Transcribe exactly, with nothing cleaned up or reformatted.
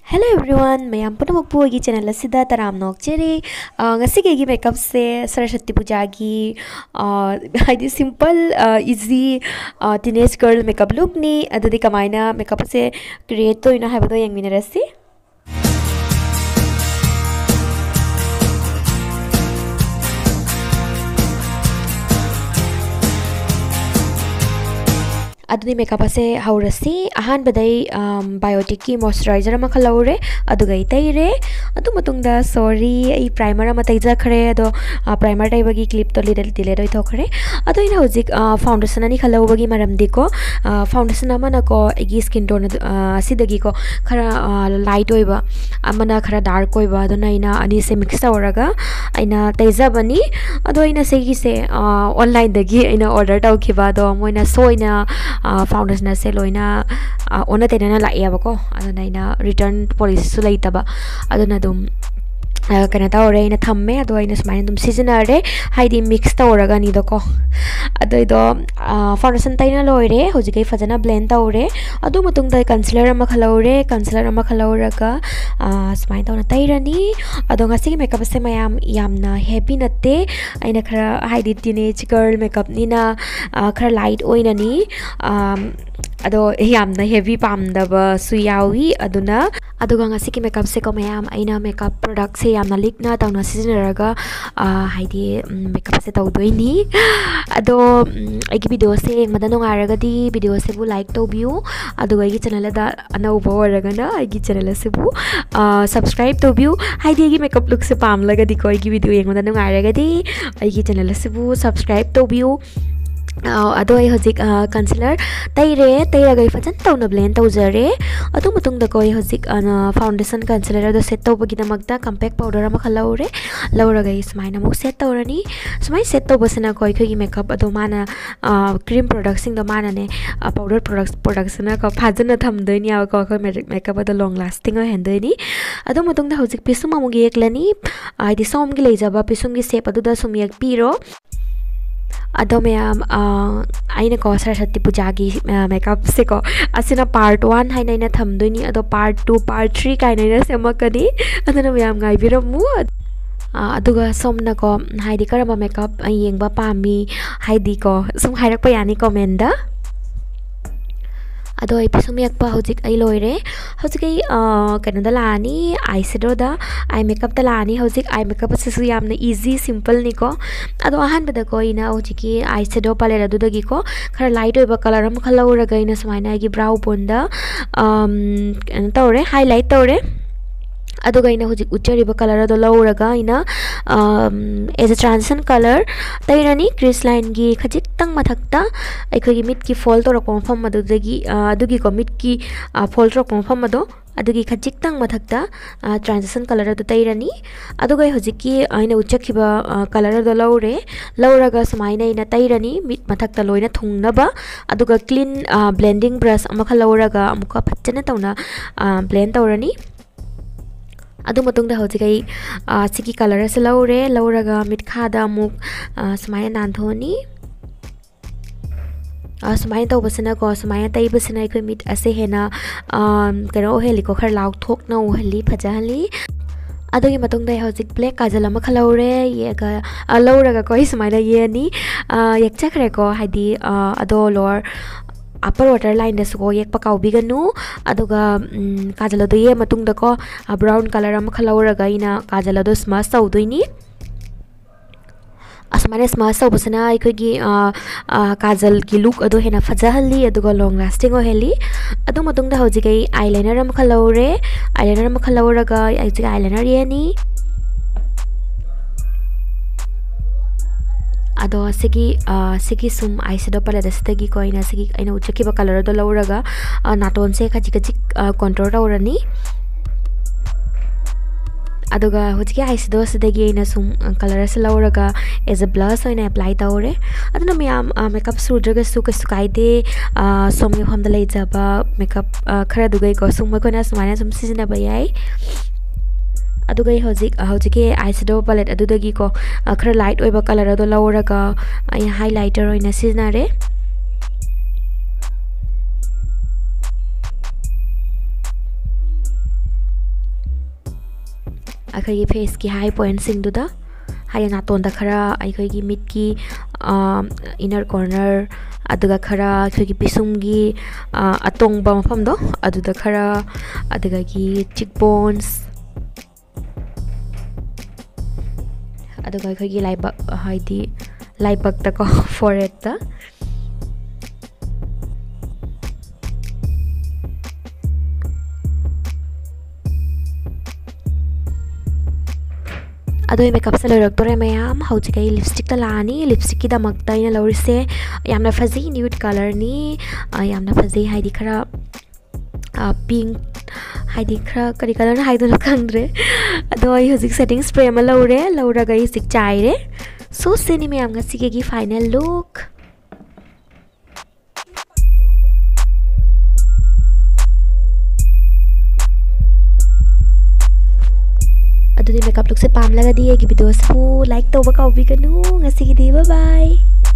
Hello everyone, mayam punamuk po agi channel asida taram nok cheri ngasi gi makeup se Saraswati Puja gi haidi simple easy teenage girl makeup look ni adudi kamaina makeup se create to ina habado yang minarasi aduni makeup ase haurasi ahan badai biotic ki moisturizer ma khalawre adugai taire adu matungda sorry ei primer ma taija khare ado primer tai bagi clip to little dile doi thokre ado ina hojik foundation ani khalaw bagi maram diko foundation amana ko egi skin tone asidagi ko khara light oiba amana khara dark oiba aduna ina ani se mix tawraga aina taija bani ado ina segi se online dagi ina order tawkhiba do moina soina foundation ase loina ona tenana la ya bako aduna ina return policy su laitaba aduna dum kana tawre ina thamme ado ina smain dum seasonare haidi mix tawraga ni doko ado ido foundation taina loire hojikai fajana blend tawre adu matung dai concealer ma khalawre concealer ma khalawraga smain tawna tairani ado ngasi ki makeup se mayam yamna heavy natte aina khara haidi teenage girl makeup nina khara light oina ni ado yamna heavy pamdaba su yawi aduna aduga ngasi ki makeup se ko mayam aina makeup product se yamna likna tawna seasonaraga haidi makeup se tawdoini ado aigi video se engmada nungaraga di video se bu like to view aduga aigi channel da anauba waraga na aigi channel se bu subscribe to view haidi aigi makeup look se pamlaga di ko aigi video engmada nungaraga di aigi channel se bu subscribe to view ado ai hojik concealer taire tairaga fajan tawna blend tawjare adu matung da koi hojik foundation concealer do set tawbagi damakta compact powder ama khalawre lawraga ismaina muk set tawrani smai set tawbasana koi khoi makeup ado mana cream products sing do mana ne powder products products na ka phajana thamdoini aw ko khoi makeup ado long lasting o hendoini adu matung da hojik pisum amugi eklani aidi som gi leijaba pisum gi shape adu da sum yak piro ado mayam aina ko Saraswati Puja gi makeup se ko asina part one haina ina thamdoini ado part two part three kaina ina semakani aduna mayam ngai biramu aduga somna ko haidi karama makeup yengba pami haidi ko sum hairak pa yani comment da ado ai pisum yakpa hojik ai loire hojik ai kanu da lani eyeshadow da eye makeup da lani hojik eye makeup se su yamna easy simple ni ko ado ahan bada ko ina hojik ki eyeshadow palette adu dagi ko khara light oiba color am khalawraga ina smaina gi brow bone da um tawre highlight tawre aduga ina hojik uchariba color ado lawraga ina as a transition color tairani crease line gi khajik tang mathakta aikoi gi mid ki fold to rakon fam adu dagi adugi ko mid ki fold to rakon fam ado adugi khajik tang mathakta transition color ado tairani aduga hojik ki aina uchakhiba color ado lawre lawraga samaina ina tairani mid mathakta loina thungnaba aduga clean blending brush ama khalawraga amuka phachana tawna blend tawrani adu matung da hojikai siki color ase lawre lawraga mitkha da muk smaina nanthoni smaina tawbasana ko smaina taibasana ikoi mit ase hena karo heli ko khar lauk thok na heli phajahali adugi matung da hojik black kajal ama khalawre yega lawraga ko smaina yeni yakchakhre ko haidi ado lor upper water line das ko yek pakaw biganu aduga kajal do ye matung da ko brown color am khalawraga ina kajal do smudge tawdoini asmane smudge tawbasana aikoi gi kajal gi look ado hena fajahalli aduga long lasting o heli adu matung da hojikai eyeliner am khalawre eyeliner am khalawraga aijiga eyeliner yani ado sigi sigi sum eyeshadow palette asitagi ko ina sigi aina uchakhiba color do lawraga naton se khaji khaji contour tawrani aduga hojiki eyeshadow asidagi ina sum color ase lawraga as a blush oina apply tawre aduna miyam makeup surjaga su kasu kaide somni famda leijaba makeup khara dugai ko sum ko na sumana sum season ba yai aduga hojik hojiki eyeshadow palette adudagi ko khara light oiba color ado lawraga ai highlighter oina seasonare ꯑꯩꯈꯣꯏꯒꯤ ꯐꯦꯁꯀꯤ ꯍꯥꯏ ꯄꯣꯏꯟꯠꯁꯤꯡꯗꯨꯗ ꯍꯥꯏꯗꯤ ꯅꯥꯇꯣꯟꯗ ꯈꯔ ꯑꯩꯈꯣꯏꯒꯤ ꯃꯤꯠꯀꯤ inner corner ꯑꯗꯨꯒ ꯈꯔ ꯑꯩꯈꯣꯏꯒꯤ ꯄꯤꯁꯨꯝꯒꯤ ꯑꯇꯣꯡꯕ ꯃꯐꯝꯗꯣ ꯑꯗꯨꯗ ꯈꯔ ꯑꯗꯨꯒꯤ ꯆꯤꯛ ꯕꯣꯟꯁ ꯑꯗꯨꯒ ꯑꯩꯈꯣꯏꯒꯤ ꯂꯥꯏꯕꯛ ꯍꯥꯏꯗꯤ ꯂꯥꯏꯕꯛꯇꯀꯣ ꯐꯣꯔꯍꯦꯗꯇ ꯑꯗꯣ ꯃꯦꯀꯞꯁꯦ ꯂꯣꯏꯔꯛꯇꯣꯔꯦ ꯃꯌꯥꯝ ꯍꯧꯖꯤꯛ ꯑꯩ ꯂꯤꯞꯁꯇꯤꯛꯇ ꯂꯥꯛꯑꯅꯤ ꯂꯤꯞꯁꯇꯤꯛꯀꯤꯗꯃꯛꯇ ꯑꯩꯅ ꯂꯧꯔꯤꯁꯦ ꯌꯥꯝꯅ ꯐꯖꯩ ꯅ꯭ꯌꯨꯠ ꯀꯂꯔꯅꯤ ꯌꯥꯝꯅ ꯐꯖꯩ ꯍꯥꯏꯗꯤ ꯈꯔ ꯄꯤꯡ ꯍꯥꯏꯗꯤ ꯈꯔ ꯀꯔꯤ ꯀꯂꯔꯅ ꯍꯥꯏꯗꯣꯏꯅꯣ ꯈꯪꯗ꯭ꯔꯦ ꯑꯗꯣ ꯑꯩ ꯍꯧꯖꯤꯛ ꯁꯦꯠꯇꯤꯡ ꯁ꯭ꯄ꯭ꯔꯦ ꯑꯃ ꯂꯧꯔꯦ ꯂꯧꯔꯒ ꯑꯩ ꯍꯧꯖꯤꯛ ꯆꯥꯏꯔꯦ ꯁꯣ ꯁꯤꯅꯤ ꯃꯌꯥꯝ ꯉꯁꯤꯒꯤ ꯐꯥꯏꯅꯦꯜ ꯂꯨꯛ ꯑꯗꯨꯗꯤ ꯃꯦꯀꯞ ꯂꯨꯛꯁꯦ ꯄꯥꯝꯂꯒꯗꯤ ꯑꯩꯒꯤ ꯚꯤꯗꯤꯑꯣꯁꯤꯕꯨ ꯂꯥꯏꯛ ꯇꯧꯕ ꯀꯥꯎꯕꯤꯒꯅꯨ ꯉꯁꯤꯒꯤꯗꯤ ꯕꯥꯏ ꯕꯥꯏ